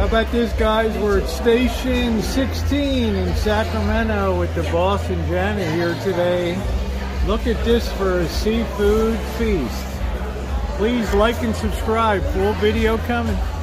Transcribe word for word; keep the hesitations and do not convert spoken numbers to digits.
about this, guys? We're at Station sixteen in Sacramento with the boss and Janet here today. Look at this for a seafood feast. Please like and subscribe. Full video coming.